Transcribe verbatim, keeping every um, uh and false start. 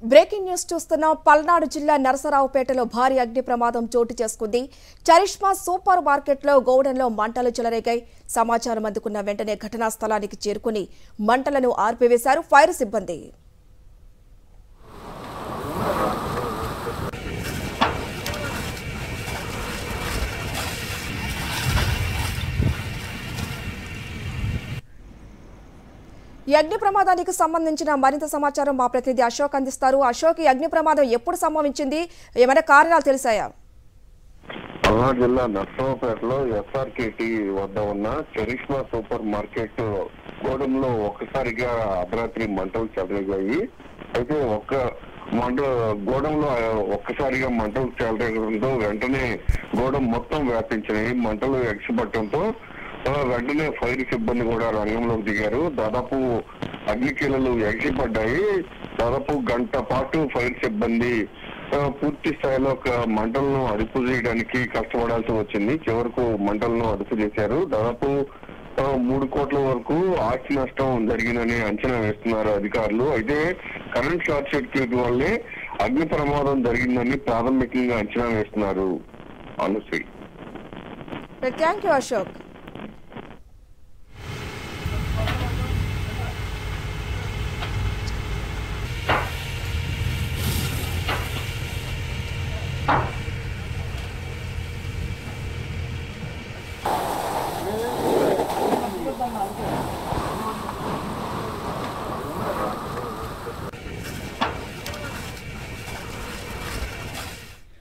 Breaking news చూస్తున్నాం. పల్నాడు జిల్లా నరసరావుపేటలో భారీ అగ్ని ప్రమాదం చోటు చేసుకుంది. చరిష్మా సూపర్ మార్కెట్లో గోడౌన్లో మంటలు చెలరేగాయి. సమాచారం అందుకున్న వెంటనే ఘటనా స్థలానికి చేరుకుని మంటలను ఆర్పివేశారు ఫైర్ సిబ్బంది. ఈ అగ్ని ప్రమాదానికి సంబంధించిన మరింత సమాచారం మా ప్రతినిధి అశోక్ అందిస్తారు. అశోక్, ఈ అగ్ని ప్రమాదం ఎప్పుడు సంభవించింది? ఏమైనా కారణాలు తెలిసాయా? పల్నాడు జిల్లా నరసరావుపేటలో ఎస్ఆర్కేటి వద్ద ఉన్న చరిష్మా సూపర్ మార్కెట్ గోడంలో ఒక్కసారిగా అర్ధరాత్రి మంటలు చెలరేగాయి. అయితే ఒక్క మంట గోడంలో ఒక్కసారిగా మంటలు చెలరేగడంతో వెంటనే గోడం మొత్తం వ్యాపించినాయి. మంటలు ఎగసిపట్టడంతో వెంటనే ఫైర్ సిబ్బంది కూడా రంగంలోకి దిగారు. దాదాపు అగ్నికీలలు ఎగిసిపడ్డాయి. దాదాపు గంట పాటు ఫైర్ సిబ్బంది పూర్తి స్థాయిలో మంటలను అదుపు చేయడానికి కష్టపడాల్సి వచ్చింది. చివరకు మంటలను అదుపు చేశారు. దాదాపు మూడు కోట్ల వరకు ఆస్తి నష్టం జరిగిందని అంచనా వేస్తున్నారు అధికారులు. అయితే కరెంట్ షార్ట్ సర్క్యూట్ వల్లే అగ్ని ప్రమాదం జరిగిందని ప్రాథమికంగా అంచనా వేస్తున్నారు. అనుశ్రీ. Thank you Ashok.